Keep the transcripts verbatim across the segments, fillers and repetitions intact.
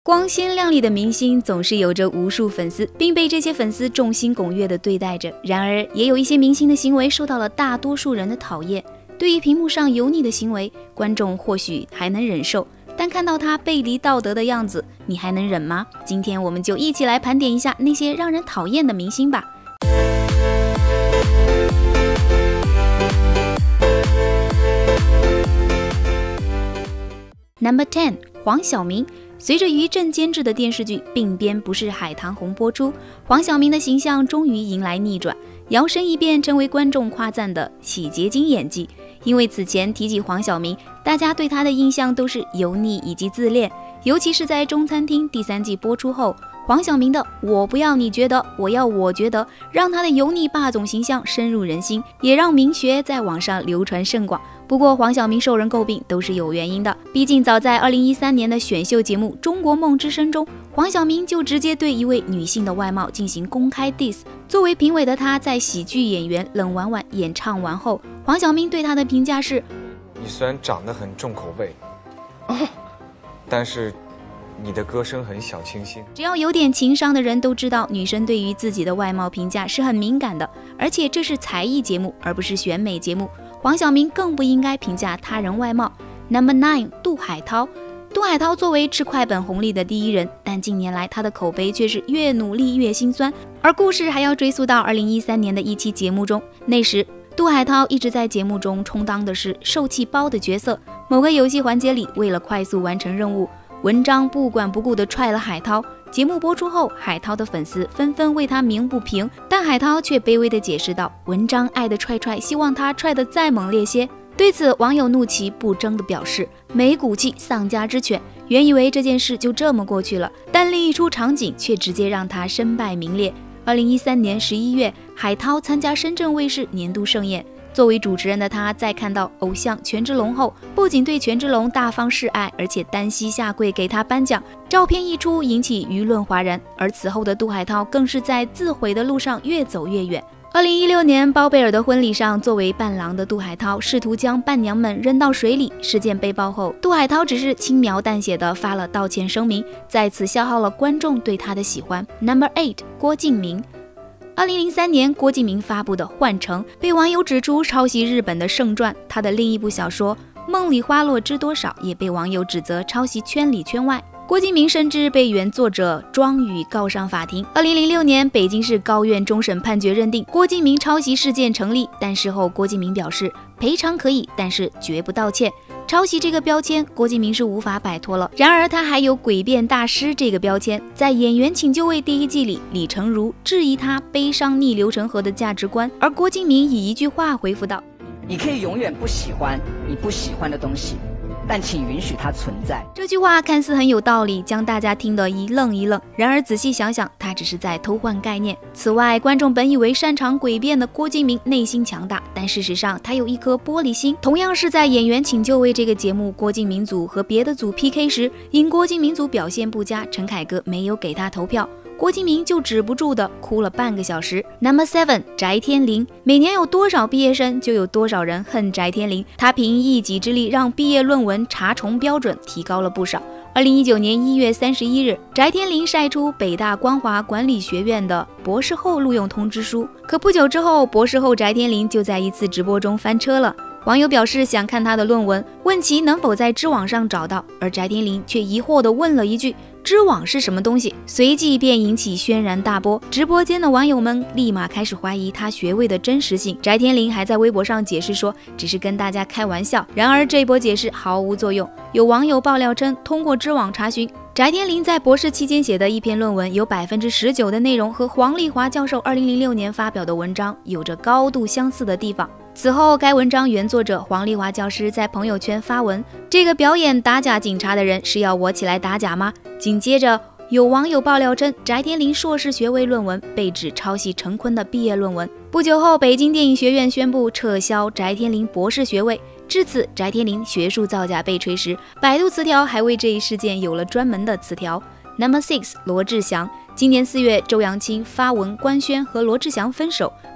光鲜亮丽的明星总是有着无数粉丝，并被这些粉丝众星拱月地对待着。然而，也有一些明星的行为受到了大多数人的讨厌。对于屏幕上油腻的行为，观众或许还能忍受，但看到他背离道德的样子，你还能忍吗？今天我们就一起来盘点一下那些让人讨厌的明星吧。Number ten， 黄晓明。随着于正监制的电视剧《鬓边不是海棠红》播出，黄晓明的形象终于迎来逆转，摇身一变成为观众夸赞的洗洁精演技。因为此前提起黄晓明，大家对他的印象都是油腻以及自恋，尤其是在《中餐厅》第三季播出后，黄晓明的我不要你觉得，我要我觉得，让他的油腻霸总形象深入人心，也让明学在网上流传甚广。不过黄晓明受人诟病都是有原因的，毕竟早在二零一三年的选秀节目《中国梦之声》中，黄晓明就直接对一位女性的外貌进行公开 diss。 作为评委的他，在喜剧演员冷婉婉演唱完后，黄晓明对他的评价是： 你虽然长得很重口味，但是你的歌声很小清新。 只要有点情商的人都知道，女生对于自己的外貌评价是很敏感的，而且这是才艺节目，而不是选美节目。黄晓明更不应该评价他人外貌。 Number nine， 杜海涛。杜海涛作为吃快本红利的第一人，但近年来他的口碑却是越努力越心酸，而故事还要追溯到二零一三年的一期节目中。那时杜海涛一直在节目中充当的是受气包的角色。某个游戏环节里，为了快速完成任务，文章不管不顾地踹了海涛。节目播出后，海涛的粉丝纷纷为他鸣不平，但海涛却卑微地解释道：文章爱的踹踹，希望他踹得再猛烈些。对此，网友怒其不争地表示：没骨气，丧家之犬。原以为这件事就这么过去了，但另一出场景却直接让他身败名裂。二零一三年十一月，海涛参加深圳卫视年度盛宴。作为主持人的他，在看到偶像权志龙后，不仅对权志龙大方示爱，而且单膝下跪给他颁奖。照片一出，引起舆论哗然。而此后的杜海涛更是在自毁的路上越走越远。二零一六年包贝尔的婚礼上，作为伴郎的杜海涛试图将伴娘们扔到水里。事件被曝后，杜海涛只是轻描淡写的发了道歉声明，再次消耗了观众对他的喜欢。Number eight， 郭敬明。二零零三年，郭敬明发布的《幻城》被网友指出抄袭日本的《圣传》，他的另一部小说《梦里花落知多少》也被网友指责抄袭圈里圈外。郭敬明甚至被原作者庄宇告上法庭。二零零六年，北京市高院终审判决认定郭敬明抄袭事件成立，但事后郭敬明表示赔偿可以，但是绝不道歉。抄袭这个标签，郭敬明是无法摆脱了。然而他还有诡辩大师这个标签，在《演员请就位》第一季里，李成儒质疑他悲伤逆流成河的价值观，而郭敬明以一句话回复道： 你可以永远不喜欢你不喜欢的东西，但请允许它存在。 这句话看似很有道理，将大家听得一愣一愣。然而仔细想想，他只是在偷换概念。此外，观众本以为擅长诡辩的郭敬明内心强大，但事实上他有一颗玻璃心。同样是在《演员请就位》这个节目，郭敬明组和别的组 P K 时，因郭敬明组表现不佳，陈凯歌没有给他投票，郭敬明就止不住的哭了半个小时。 Number seven， 翟天临。每年有多少毕业生，就有多少人恨翟天临。他凭一己之力让毕业论文查重标准提高了不少。二零一九年一月三十一日，翟天临晒出北大光华管理学院的博士后录用通知书。可不久之后，博士后翟天临就在一次直播中翻车了。网友表示想看他的论文，问其能否在知网上找到，而翟天临却疑惑地问了一句：知网是什么东西？随即便引起轩然大波，直播间的网友们立马开始怀疑他学位的真实性。翟天临还在微博上解释说，只是跟大家开玩笑。然而这波解释毫无作用，有网友爆料称，通过知网查询，翟天临在博士期间写的一篇论文，有 百分之十九 的内容和黄丽华教授二零零六年发表的文章有着高度相似的地方。此后，该文章原作者黄丽华教师在朋友圈发文：这个表演打假警察的人是要我起来打假吗？紧接着，有网友爆料称，翟天临硕士学位论文被指抄袭陈坤的毕业论文。不久后，北京电影学院宣布撤销翟天临博士学位。至此，翟天临学术造假被锤实。百度词条还为这一事件有了专门的词条。Number six， 罗志祥。今年四月，周扬青发文官宣和罗志祥分手。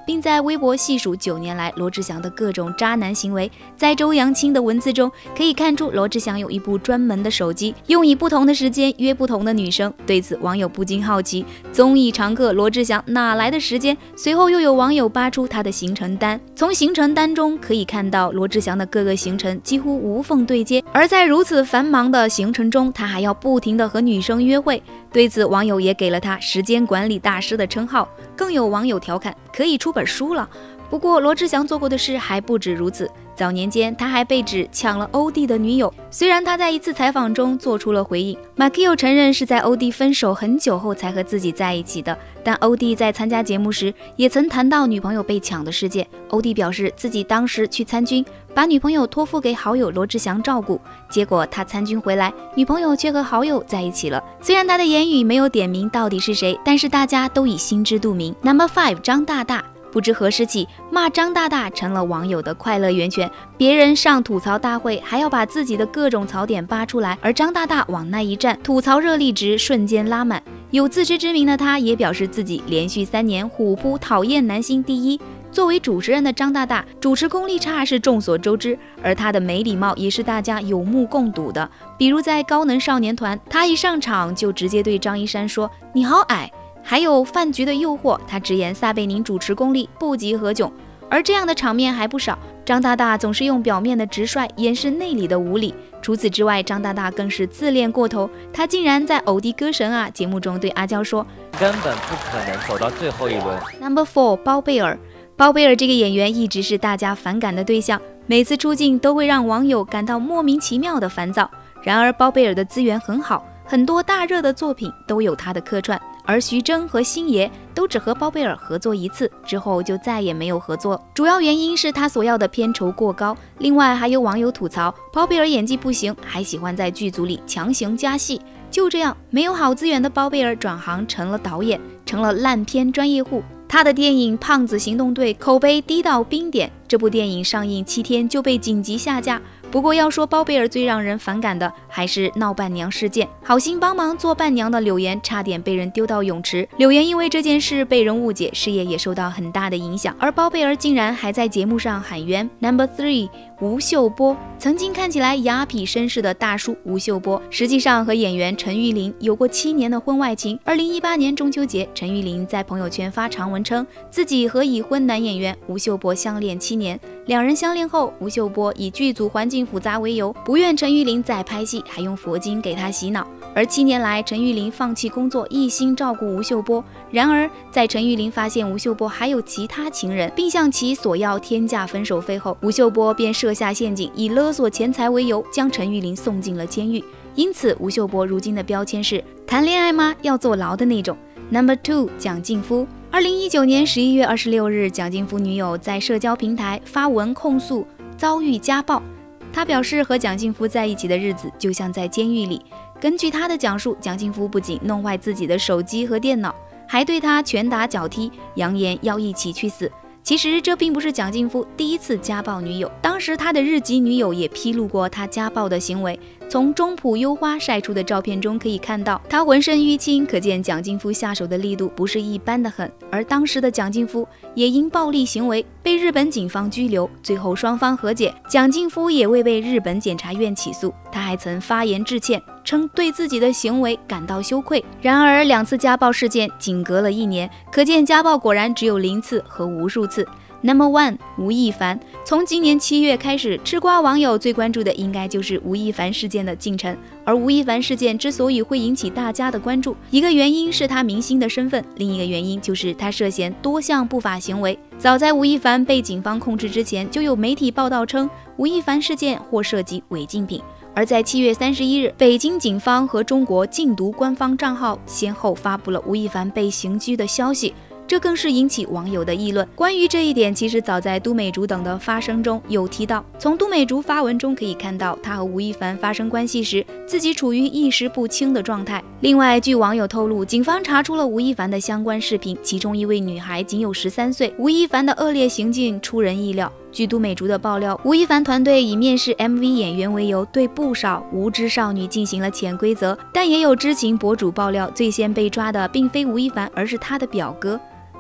并在微博细数九年来罗志祥的各种渣男行为。在周扬青的文字中可以看出，罗志祥有一部专门的手机，用以不同的时间约不同的女生。对此，网友不禁好奇，综艺常客罗志祥哪来的时间？随后又有网友扒出他的行程单，从行程单中可以看到罗志祥的各个行程几乎无缝对接，而在如此繁忙的行程中，他还要不停地和女生约会。对此，网友也给了他时间管理大师的称号，更有网友调侃可以出本书了。不过罗志祥做过的事还不止如此，早年间他还被指抢了欧弟的女友。虽然他在一次采访中做出了回应，马奎又承认是在欧弟分手很久后才和自己在一起的，但欧弟在参加节目时也曾谈到女朋友被抢的事件。欧弟表示自己当时去参军，把女朋友托付给好友罗志祥照顾，结果他参军回来，女朋友却和好友在一起了。虽然他的言语没有点名到底是谁，但是大家都已心知肚明。 Number five 张大大，不知何时起，骂张大大成了网友的快乐源泉。别人上吐槽大会还要把自己的各种槽点扒出来，而张大大往那一站，吐槽热力值瞬间拉满。有自知之明的他也表示自己连续三年虎扑讨厌男星第一。作为主持人的张大大，主持功力差是众所周知，而他的没礼貌也是大家有目共睹的。比如在高能少年团，他一上场就直接对张一山说你好矮。还有饭局的诱惑，他直言撒贝宁主持功力不及何炅，而这样的场面还不少。张大大总是用表面的直率掩饰内里的无理。除此之外，张大大更是自恋过头，他竟然在《偶弟歌神啊》节目中对阿娇说， 根本不可能走到最后一轮。 Number four 包贝尔，包贝尔这个演员一直是大家反感的对象，每次出镜都会让网友感到莫名其妙的烦躁。然而包贝尔的资源很好，很多大热的作品都有他的客串，而徐峥和星爷都只和包贝尔合作一次，之后就再也没有合作。主要原因是他所要的片酬过高。另外还有网友吐槽包贝尔演技不行，还喜欢在剧组里强行加戏。就这样，没有好资源的包贝尔转行成了导演，成了烂片专业户。他的电影《胖子行动队》口碑低到冰点，这部电影上映七天就被紧急下架。不过要说包贝尔最让人反感的还是闹伴娘事件，好心帮忙做伴娘的柳岩差点被人丢到泳池，柳岩因为这件事被人误解，事业也受到很大的影响，而包贝尔竟然还在节目上喊冤。 Number three 吴秀波，曾经看起来雅痞绅士的大叔吴秀波，实际上和演员陈玉玲有过七年的婚外情。二零一八年中秋节，陈玉玲在朋友圈发长文称自己和已婚男演员吴秀波相恋七年，两人相恋后，吴秀波以剧组环境复杂为由，不愿陈玉玲再拍戏，还用佛经给他洗脑。而七年来，陈玉玲放弃工作，一心照顾吴秀波。然而，在陈玉玲发现吴秀波还有其他情人，并向其索要天价分手费后，吴秀波便设下陷阱，以勒索钱财为由，将陈玉玲送进了监狱。因此，吴秀波如今的标签是谈恋爱吗？要坐牢的那种。Number two 蒋劲夫。二零一九年十一月二十六日，蒋劲夫女友在社交平台发文控诉遭遇家暴。他表示和蒋劲夫在一起的日子就像在监狱里。根据他的讲述，蒋劲夫不仅弄坏自己的手机和电脑，还对他拳打脚踢，扬言要一起去死。其实这并不是蒋劲夫第一次家暴女友，当时他的日籍女友也披露过他家暴的行为。从中浦优花晒出的照片中可以看到，他浑身淤青，可见蒋劲夫下手的力度不是一般的狠。而当时的蒋劲夫也因暴力行为被日本警方拘留，最后双方和解，蒋劲夫也未被日本检察院起诉。他还曾发言致歉，称对自己的行为感到羞愧。然而两次家暴事件仅隔了一年，可见家暴果然只有零次和无数次。Number one 吴亦凡。从今年七月开始，吃瓜网友最关注的应该就是吴亦凡事件的进程。而吴亦凡事件之所以会引起大家的关注，一个原因是他明星的身份，另一个原因就是他涉嫌多项不法行为。早在吴亦凡被警方控制之前，就有媒体报道称吴亦凡事件或涉及违禁品。而在七月三十一日，北京警方和中国禁毒官方账号先后发布了吴亦凡被刑拘的消息，这更是引起网友的议论。关于这一点，其实早在都美竹等的发声中有提到。从都美竹发文中可以看到，他和吴亦凡发生关系时，自己处于意识不清的状态。另外，据网友透露，警方查出了吴亦凡的相关视频，其中一位女孩仅有十三岁。吴亦凡的恶劣行径出人意料。据都美竹的爆料，吴亦凡团队以面试 M V 演员为由，对不少无知少女进行了潜规则。但也有知情博主爆料，最先被抓的并非吴亦凡，而是他的表哥。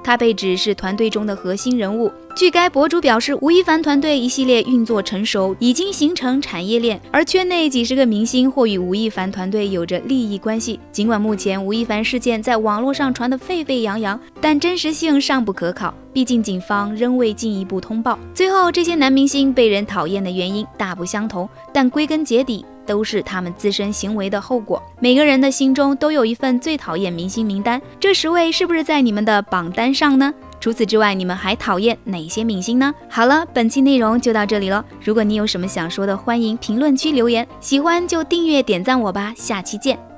他被指是团队中的核心人物。据该博主表示，吴亦凡团队一系列运作成熟，已经形成产业链，而圈内几十个明星或与吴亦凡团队有着利益关系。尽管目前吴亦凡事件在网络上传得沸沸扬扬，但真实性尚不可考，毕竟警方仍未进一步通报。最后，这些男明星被人讨厌的原因大不相同，但归根结底都是他们自身行为的后果。每个人的心中都有一份最讨厌明星名单，这十位是不是在你们的榜单上呢？除此之外，你们还讨厌哪些明星呢？好了，本期内容就到这里了。如果你有什么想说的，欢迎评论区留言。喜欢就订阅点赞我吧，下期见。